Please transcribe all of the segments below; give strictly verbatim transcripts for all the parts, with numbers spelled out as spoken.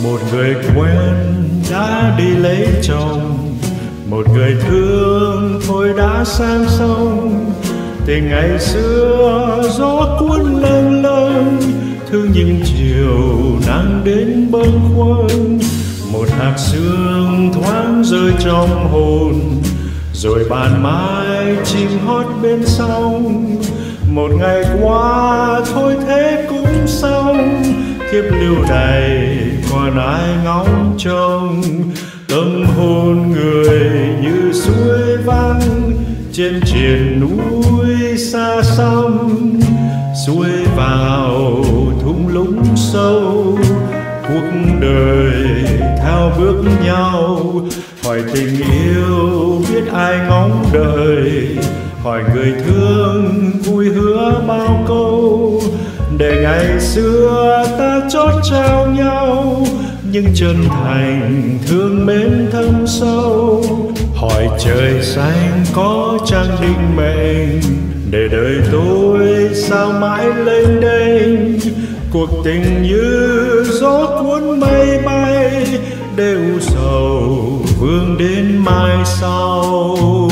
Một người quen đã đi lấy chồng, một người thương thôi đã sang sông. Tình ngày xưa gió cuốn lâng lâng, thương những chiều nắng đến bâng khuâng. Một hạt sương thoáng rơi trong hồn, rồi bàn mai chim hót bên sông. Một ngày qua thôi thế cũng xong, kiếp lưu đày còn ai ngóng trông. Tâm hồn người như suối vắng trên triền núi xa xăm, xuôi vào thung lũng sâu. Cuộc đời theo bước nhau, hỏi tình yêu biết ai ngóng đợi, hỏi người thương vui hứa bao câu. Để ngày xưa ta chót trao nhau, nhưng chân thành thương mến thâm sâu. Hỏi trời xanh có chăng định mệnh, để đời tôi sao mãi lênh đênh. Cuộc tình như gió cuốn mây bay, để u sầu vương đến mai sau.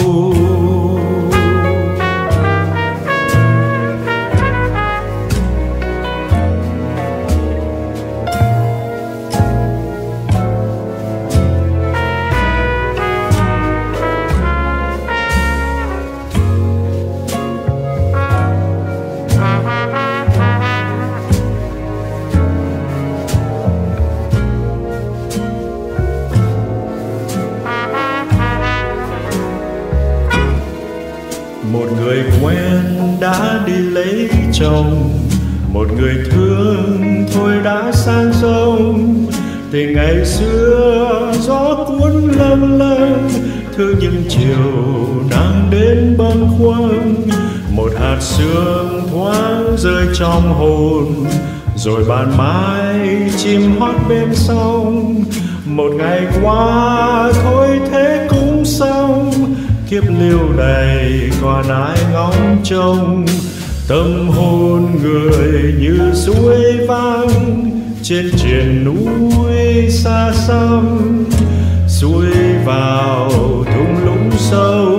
Một người quen đã đi lấy chồng, một người thương thôi đã sang sông. Tình ngày xưa gió cuốn lâng lâng, thương những chiều nắng đến bâng khuâng. Một hạt sương thoáng rơi trong hồn, rồi bàn mai chim hót bên sông. Một ngày qua thôi thế cũng xong, kiếp lưu đày còn ai ngóng trông. Tâm hồn người như suối vắng trên triền núi xa xăm, xuôi vào thung lũng sâu.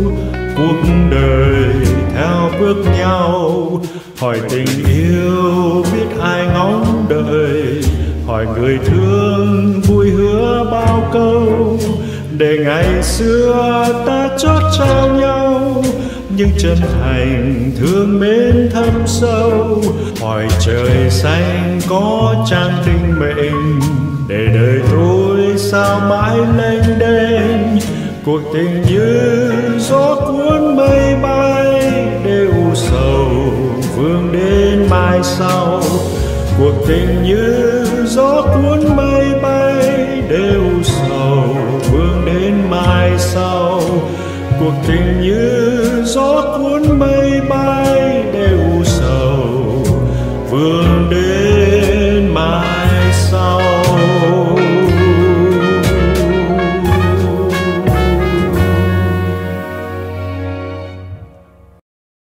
Cuộc đời theo bước nhau, hỏi tình yêu biết ai ngóng đợi, hỏi người thương vui hứa bao câu. Để ngày xưa ta chót trao nhau, nhưng chân thành thương mến thâm sâu. Hỏi trời xanh có chăng định mệnh, để đời tôi sao mãi lênh đênh. Cuộc tình như gió cuốn mây bay, để u sầu vương đến mai sau. Cuộc tình như gió cuốn mây bay, để u sầu vương đến mai sau. Cuộc tình như gió cuốn mây bay, để u sầu vương đến